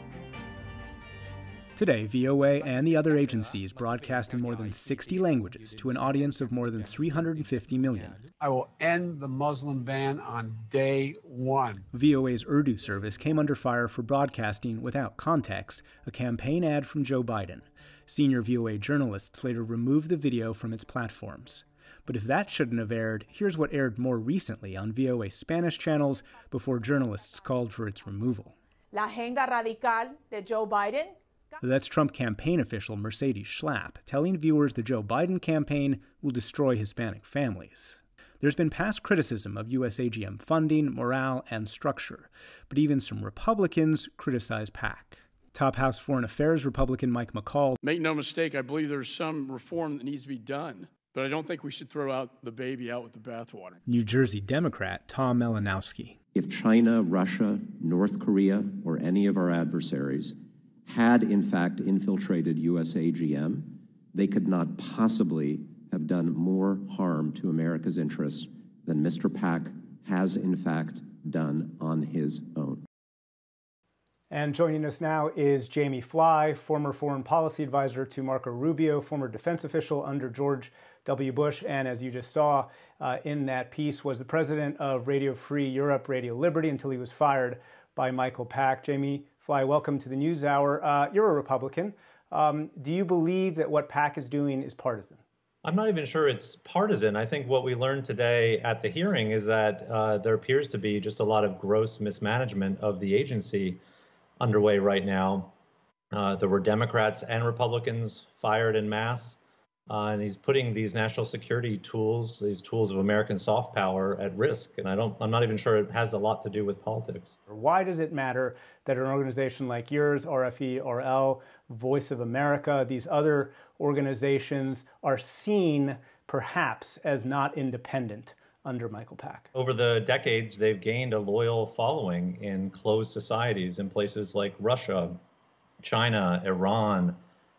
Today, VOA and the other agencies broadcast in more than 60 languages to an audience of more than 350 million. I will end the Muslim ban on day one. VOA's Urdu service came under fire for broadcasting without context a campaign ad from Joe Biden. Senior VOA journalists later removed the video from its platforms. But if that shouldn't have aired, here's what aired more recently on VOA Spanish channels before journalists called for its removal. La agenda radical de Joe Biden. That's Trump campaign official Mercedes Schlapp telling viewers the Joe Biden campaign will destroy Hispanic families. There's been past criticism of USAGM funding, morale, and structure, but even some Republicans criticize Pack. Top House Foreign Affairs Republican Mike McCall. Make no mistake, I believe there's some reform that needs to be done, but I don't think we should throw out the baby out with the bathwater. New Jersey Democrat Tom Malinowski. If China, Russia, North Korea, or any of our adversaries had in fact infiltrated USAGM, they could not possibly have done more harm to America's interests than Mr. Pack has in fact done on his own. And joining us now is Jamie Fly, former foreign policy advisor to Marco Rubio, former defense official under George W. Bush, and as you just saw in that piece, was the president of Radio Free Europe, Radio Liberty, until he was fired by Michael Pack. Jamie Fly, welcome to the NewsHour. You're a Republican. Do you believe that what Pack is doing is partisan? I'm not even sure it's partisan. I think what we learned today at the hearing is that there appears to be just a lot of gross mismanagement of the agency underway right now. There were Democrats and Republicans fired en masse, and he's putting these national security tools, these tools of American soft power, at risk. And I'm not even sure it has a lot to do with politics. Why does it matter that an organization like yours, RFE-RL, Voice of America, these other organizations are seen perhaps as not independent under Michael Pack? Over the decades, they've gained a loyal following in closed societies in places like Russia, China, Iran,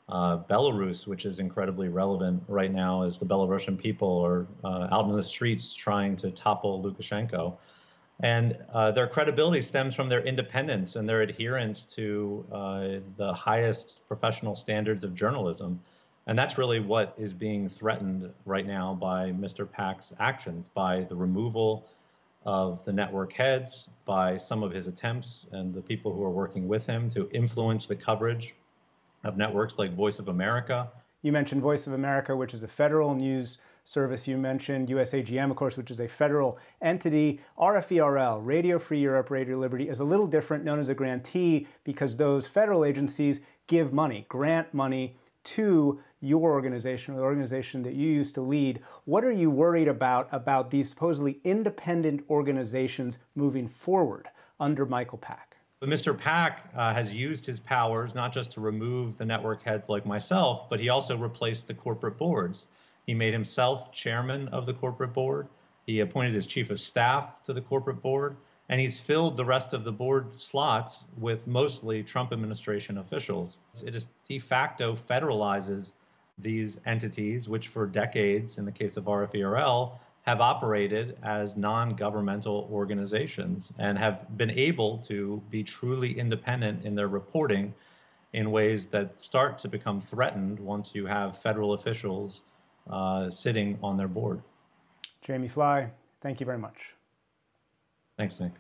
Belarus, which is incredibly relevant right now as the Belarusian people are out in the streets trying to topple Lukashenko. And their credibility stems from their independence and their adherence to the highest professional standards of journalism. And that's really what is being threatened right now by Mr. Pack's actions, by the removal of the network heads, by some of his attempts and the people who are working with him to influence the coverage of networks like Voice of America. You mentioned Voice of America, which is a federal news service. You mentioned USAGM, of course, which is a federal entity. RFE-RL, Radio Free Europe, Radio Liberty, is a little different, known as a grantee, because those federal agencies give money, grant money to your organization, or the organization that you used to lead. What are you worried about these supposedly independent organizations moving forward under Michael Pack? But Mr. Pack has used his powers not just to remove the network heads like myself, but he also replaced the corporate boards. He made himself chairman of the corporate board. He appointed his chief of staff to the corporate board, and he's filled the rest of the board slots with mostly Trump administration officials. It is de facto federalizes these entities, which for decades, in the case of RFE-RL, have operated as non-governmental organizations and have been able to be truly independent in their reporting in ways that start to become threatened once you have federal officials sitting on their board. Jamie Fly, thank you very much. Thanks, Nick.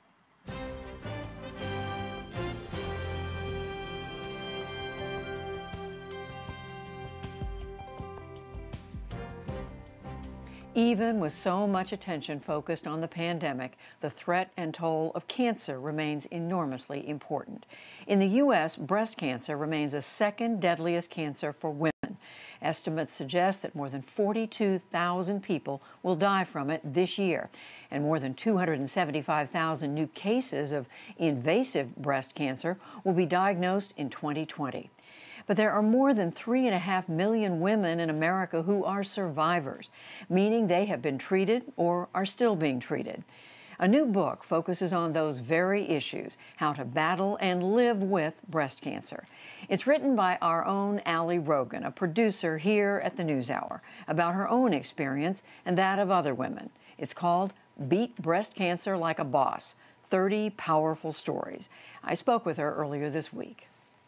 Even with so much attention focused on the pandemic, the threat and toll of cancer remains enormously important. In the U.S., breast cancer remains the second deadliest cancer for women. Estimates suggest that more than 42,000 people will die from it this year, and more than 275,000 new cases of invasive breast cancer will be diagnosed in 2020. But there are more than 3.5 million women in America who are survivors, meaning they have been treated or are still being treated. A new book focuses on those very issues, how to battle and live with breast cancer. It's written by our own Allie Rogan, a producer here at the NewsHour, about her own experience and that of other women. It's called Beat Breast Cancer Like a Boss, 30 Powerful Stories. I spoke with her earlier this week.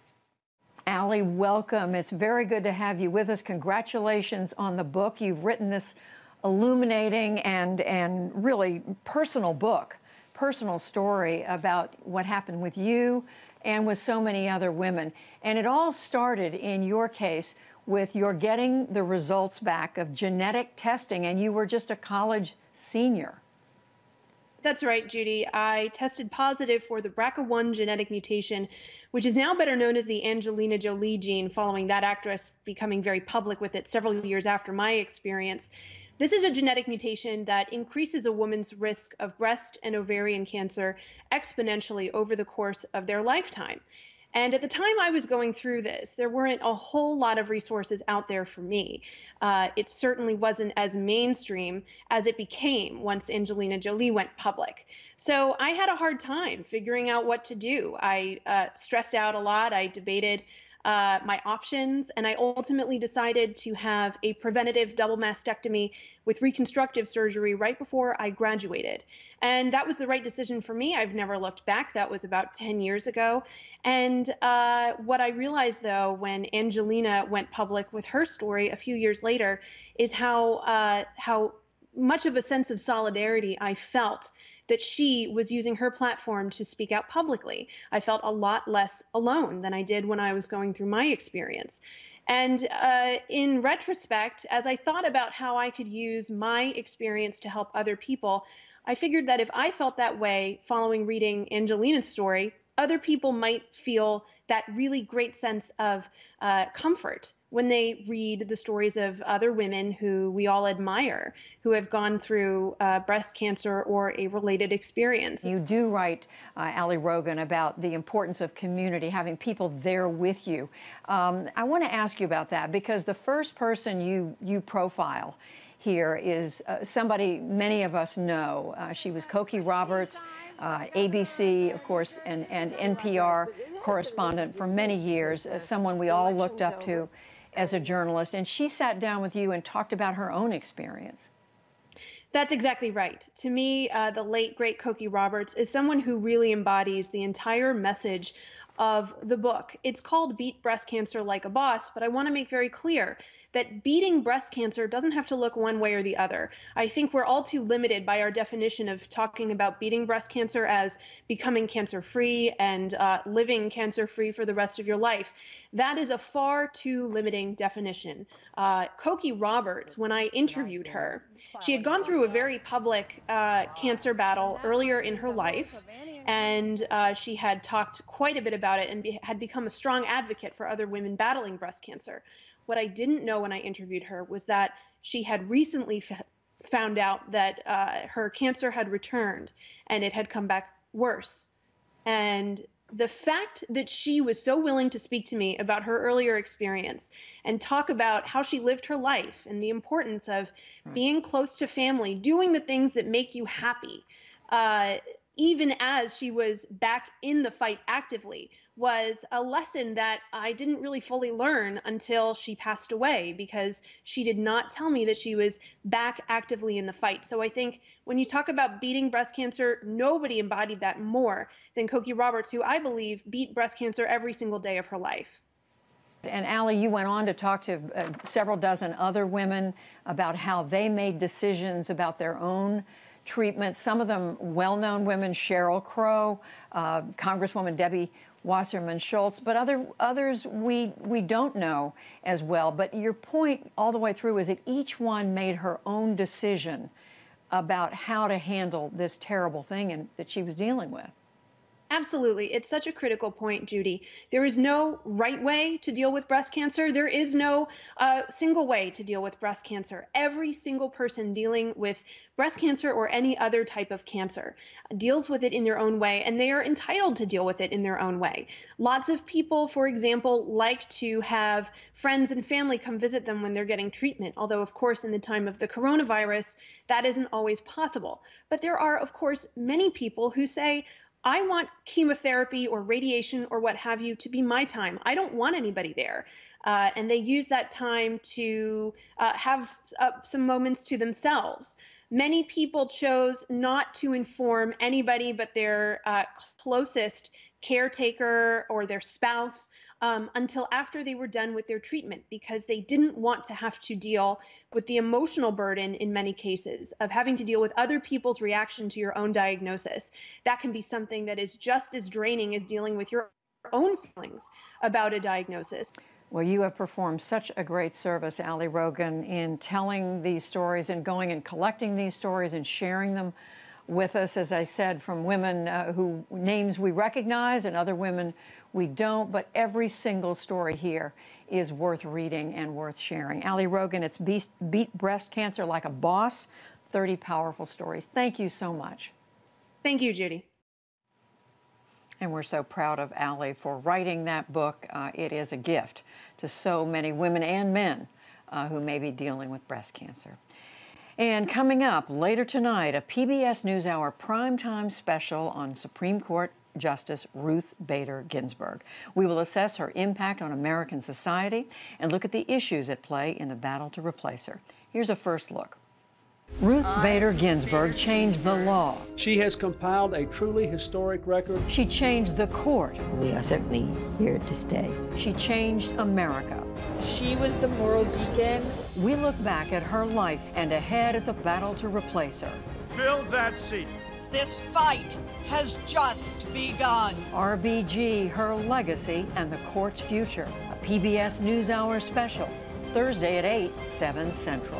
Allie, welcome. It's very good to have you with us. Congratulations on the book. You've written this illuminating and really personal book, personal story about what happened with you and with so many other women. And it all started in your case with your getting the results back of genetic testing, and you were just a college senior. That's right, Judy. I tested positive for the BRCA1 genetic mutation, which is now better known as the Angelina Jolie gene, following that actress becoming very public with it several years after my experience. This is a genetic mutation that increases a woman's risk of breast and ovarian cancer exponentially over the course of their lifetime. And at the time I was going through this, there weren't a whole lot of resources out there for me. It certainly wasn't as mainstream as it became once Angelina Jolie went public. So I had a hard time figuring out what to do. I stressed out a lot. I debated my options, and I ultimately decided to have a preventative double mastectomy with reconstructive surgery right before I graduated. And that was the right decision for me. I've never looked back. That was about 10 years ago. And what I realized, though, when Angelina went public with her story a few years later, is how much of a sense of solidarity I felt that she was using her platform to speak out publicly. I felt a lot less alone than I did when I was going through my experience. And in retrospect, as I thought about how I could use my experience to help other people, I figured that if I felt that way following reading Angelina's story, other people might feel that really great sense of comfort when they read the stories of other women who we all admire, who have gone through breast cancer or a related experience. You do write, Ali Rogan, about the importance of community, having people there with you. I want to ask you about that because the first person you profile here is somebody many of us know. She was Cokie Roberts, ABC, of course, and NPR correspondent for many years, someone we all looked up to as a journalist, and she sat down with you and talked about her own experience. That's exactly right. To me, the late, great Cokie Roberts is someone who really embodies the entire message of the book. It's called Beat Breast Cancer Like a Boss, but I want to make very clear that beating breast cancer doesn't have to look one way or the other. I think we're all too limited by our definition of talking about beating breast cancer as becoming cancer-free and living cancer-free for the rest of your life. That is a far too limiting definition. Cokie Roberts, when I interviewed her, she had gone through a very public cancer battle earlier in her life, and she had talked quite a bit about it and had become a strong advocate for other women battling breast cancer. What I didn't know when I interviewed her was that she had recently found out that her cancer had returned and it had come back worse. And the fact that she was so willing to speak to me about her earlier experience and talk about how she lived her life and the importance of being close to family, doing the things that make you happy, even as she was back in the fight actively, was a lesson that I didn't really fully learn until she passed away, because she did not tell me that she was back actively in the fight. So I think when you talk about beating breast cancer, nobody embodied that more than Cokie Roberts, who I believe beat breast cancer every single day of her life. And Ali, you went on to talk to several dozen other women about how they made decisions about their own treatment. Some of them well-known women, Sheryl Crow, Congresswoman Debbie Wasserman Schultz, but others we don't know as well. But your point all the way through is that each one made her own decision about how to handle this terrible thing and that she was dealing with. Absolutely. It's such a critical point, Judy. There is no right way to deal with breast cancer. There is no single way to deal with breast cancer. Every single person dealing with breast cancer or any other type of cancer deals with it in their own way, and they are entitled to deal with it in their own way. Lots of people, for example, like to have friends and family come visit them when they're getting treatment, although, of course, in the time of the coronavirus, that isn't always possible. But there are, of course, many people who say, I want chemotherapy or radiation or what have you to be my time. I don't want anybody there. And they use that time to have some moments to themselves. Many people chose not to inform anybody but their closest caretaker or their spouse until after they were done with their treatment, because they didn't want to have to deal with the emotional burden in many cases of having to deal with other people's reaction to your own diagnosis. That can be something that is just as draining as dealing with your own feelings about a diagnosis. Well, you have performed such a great service, Ali Rogan, in telling these stories and going and collecting these stories and sharing them with us, as I said, from women who names we recognize and other women we don't, but every single story here is worth reading and worth sharing. Ali Rogan, it's Beat Breast Cancer Like a Boss, 30 powerful stories. Thank you so much. Thank you, Judy. And we're so proud of Ali for writing that book. It is a gift to so many women and men who may be dealing with breast cancer. And coming up later tonight, a PBS NewsHour primetime special on Supreme Court Justice Ruth Bader Ginsburg. We will assess her impact on American society and look at the issues at play in the battle to replace her. Here's a first look. Ruth Bader Ginsburg changed the law. She has compiled a truly historic record. She changed the court. We are certainly here to stay. She changed America. She was the moral beacon. We look back at her life and ahead at the battle to replace her. Fill that seat. This fight has just begun. RBG, her legacy and the court's future. A PBS NewsHour special, Thursday at 8, 7 Central.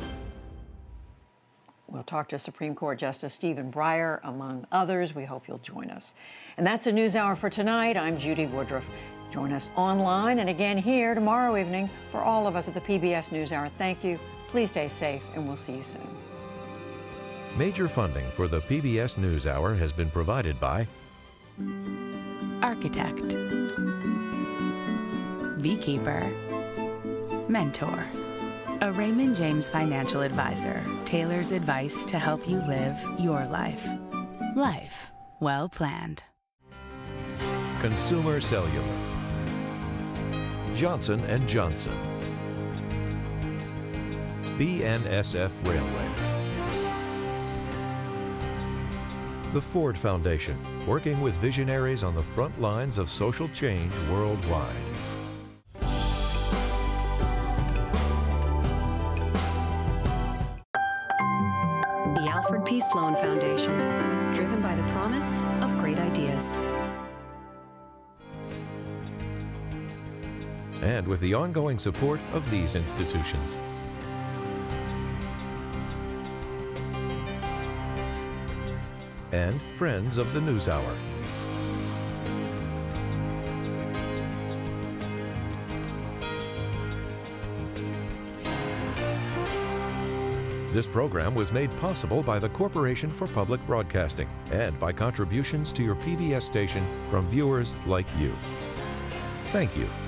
We'll talk to Supreme Court Justice Stephen Breyer, among others. We hope you'll join us. And that's the NewsHour for tonight. I'm Judy Woodruff. Join us online and again here tomorrow evening. For all of us at the PBS NewsHour, thank you. Please stay safe, and we'll see you soon. Major funding for the PBS NewsHour has been provided by Architect, Beekeeper, Mentor. A Raymond James financial advisor tailors advice to help you live your life. Life well planned. Consumer Cellular, Johnson & Johnson, BNSF Railway, the Ford Foundation, working with visionaries on the front lines of social change worldwide. The Alfred P. Sloan Foundation, driven by the promise of great ideas. And with the ongoing support of these institutions. And friends of the NewsHour. This program was made possible by the Corporation for Public Broadcasting and by contributions to your PBS station from viewers like you. Thank you.